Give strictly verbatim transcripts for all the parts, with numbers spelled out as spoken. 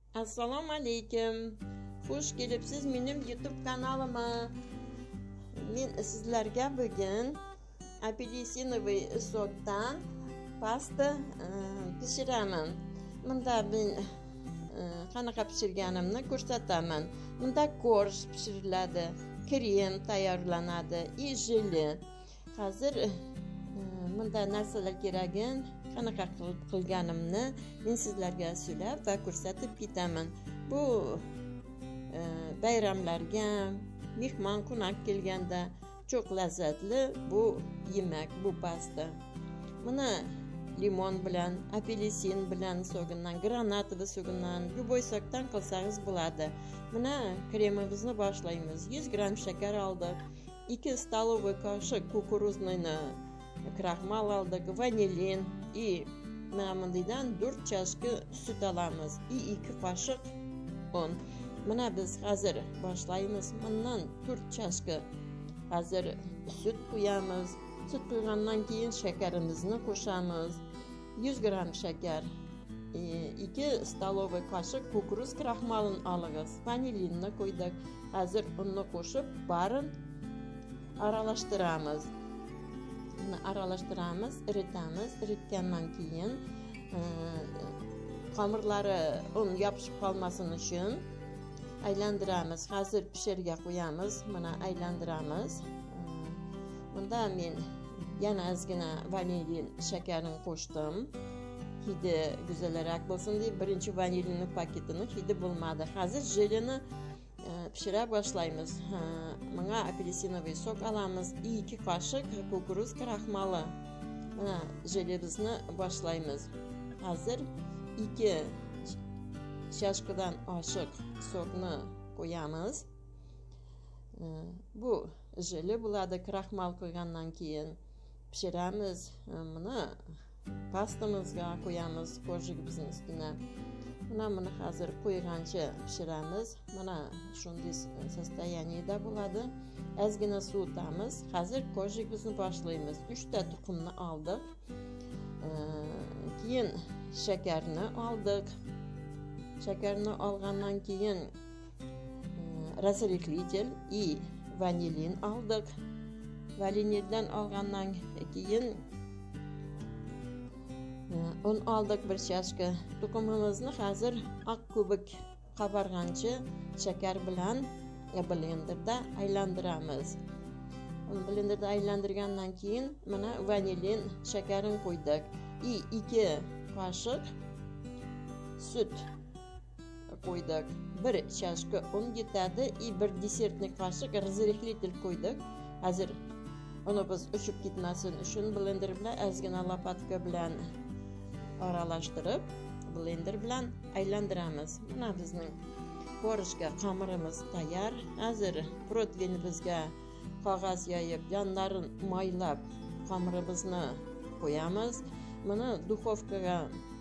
Assalomu alaykum. Xush kelibsiz mening YouTube kanalimga. Men sizlarga bugun apelsinoviy sokdan pasta pishiraman. Bunda men qanaqa pishirganimni ko'rsataman. Bunda korj pishiriladi, krem tayyorlanadi, и jeli. Hozir bunda narsalar kerak. Qanaqa qilganimni men sizlarga so'ylab va ko'rsatib ketaman. Bu e, bayramlarga, mehmon qo'noq kelganda çok lazzatli bu yemek, bu pasta. Buni limon bilan, apelsin bilan so'gindan, granatoviy so'gindan, любой sokdan qilsangiz bo'ladi. Buni kremimizni boshlaymiz. yuz gram shakar oldik, ikki stоловый qoshiq kukuruznoyni kraxmal aldık, vanilin и mana bundan dört chashka süt alamiz и ikki qoshiq un. Mana biz hozir boshlaymiz. Bundan dört chashka hozir süt qo'yamiz. Süt qo'ygandan keyin shakarimizni qo'shamiz. yuz gram shakar, ikki stоловый qoshiq kukuruz kraxmalini olamiz. Vanilinni qo'ydik. Hozir unni qo'shib barin aralashtiramiz. Buni aralashtiramiz, eritamiz. Eritgandan keyin xamirlari un yopishib qolmasin uchun aylantiramiz. Hozir pishirga qo'yamiz. Mana aylantiramiz. Bunda men yana ozgina vanilin shakarini qo'shdim. Hidi go'zalroq bo'lsin deb birinchi vanilin paketini hidi bo'lmadi. Hozir jelini pishira boshlaymiz. Mana apelsinoviy sok alamiz. ikki qoshiq kukuruz kraxmali. Mana jelimizni boshlaymiz. Hozir ikki chashkadan oshiq sokni qo'yamiz. Bu jeli bo'ladi. Kraxmal qo'ygandan keyin pishiramiz. Buni pastamizga qo'yamiz, korjigimizning ustuna. Mana buni hozir qo'ygancha pishiramiz. Mana shunday sostoyaniyada bo'ladi. Ozgina suv otamiz. Hozir korjigimizni boshlaymiz. uch ta tuxumni oldik. Keyin shakarni oldik. Shakarni olgandan keyin razrыхлитель и vanilin oldik. Vanilindan olgandan keyin un oldik bir chashka. Tuxumimizni hozir oq kubik qabargancha shakar bilan blenderda aylantiramiz. Blenderda aylantirgandan keyin mana vanilin shakarini qo'ydik. И ikki qoshiq süt qo'ydik. bir chashka un yetadi и bir desertni qoshiq razрыхлитель qo'ydik. Hozir uni biz uchib ketmasin uchun blender bilan ozgina lopatka bilan aralashtirib blender bilan aylantiramiz. Mana bizning korjga xamirimiz tayyor. Hozir proteinimizga qog'oz yoyib, yonlarini moylab xamirimizni qo'yamiz. Buni duxovkaga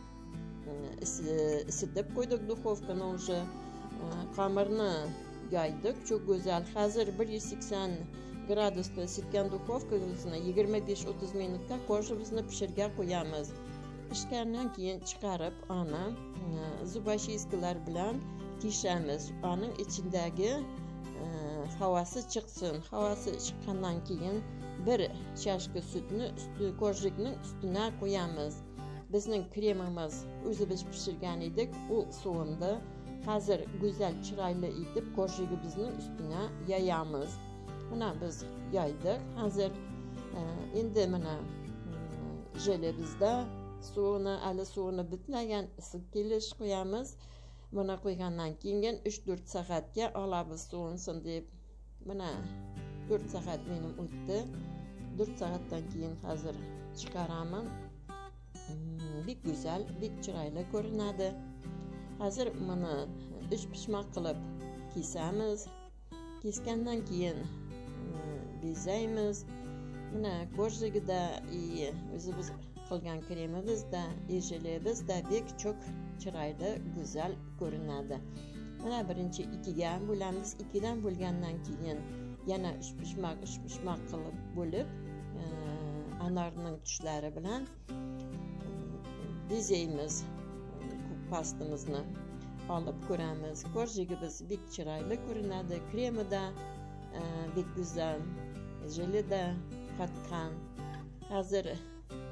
isitib qo'ydik. Duxovkani уже xamirni yoydik. Çok go'zal. Hozir bir yuz sakson gradusda isitgan duxovkamizni yigirma besh o'ttiz minutga korjimizni pishirga qo'yamiz. Pishgandan keyin chiqarib, uni zubashistkalar bilan tishamiz. Uning ichidagi havasi chiqsin. Havasi chiqqandan keyin bir chashka sutni usti korjikning ustuna qo'yamiz. Bizning kremimiz o'zi biz pishirgan edik, u sovindi. Hozir go'zal chiroyli etib korjigimizning ustuna yayamiz. Mana biz yaydik. Hozir endi mana jeli bizda suvni, ali suvni bitmagan issiq kelish qo'yamiz. Buni qo'ygandan keyin uch to'rt soatga olamiz so'nsin deb. Mana to'rt soat menim o'tdi. to'rt soatdan keyin hozir chiqaraman. Bek go'zal, bek chiroyli ko'rinadi. Hozir buni uch pishmoq qilib kesamiz. Kesgandan keyin bezaymiz. Mana korjigida o'zi biz qilgan kremimizda, jelibizda bek çok chiroyli, go'zal ko'rinadi. Mana birinchi ikkiga bo'lamiz. ikkidan bo'lgandan keyin yana uch pishmoq, uch pishmoq qilib bo'lib, anorning tushlari bilan bezaymiz pastamizni. olib ko'ramiz. Korjigimiz bek chiroyli ko'rinadi. Kremi da e, bek go'zal, jeli da qatgan. Hozir e,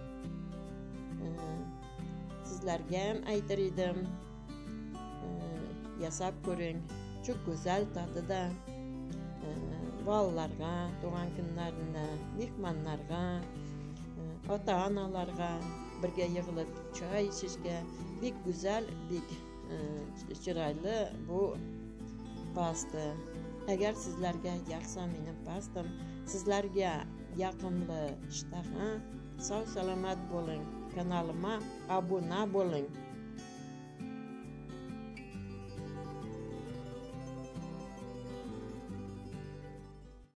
sizlarga ham aytar edim, e, yasab ko'ring. Çok güzel tadıda. E, bolalarga, doğan günlerinde, mehmanlarga, e, ota-analarga birga yig'ilib choy ichishga bek güzel, bek e, chiroyli bu pasta. Agar sizlarga yoqsa mening pastam, sizlarga yoqimli ishtaha, sog' salomat bo'ling. Kanalıma abone bo'ling.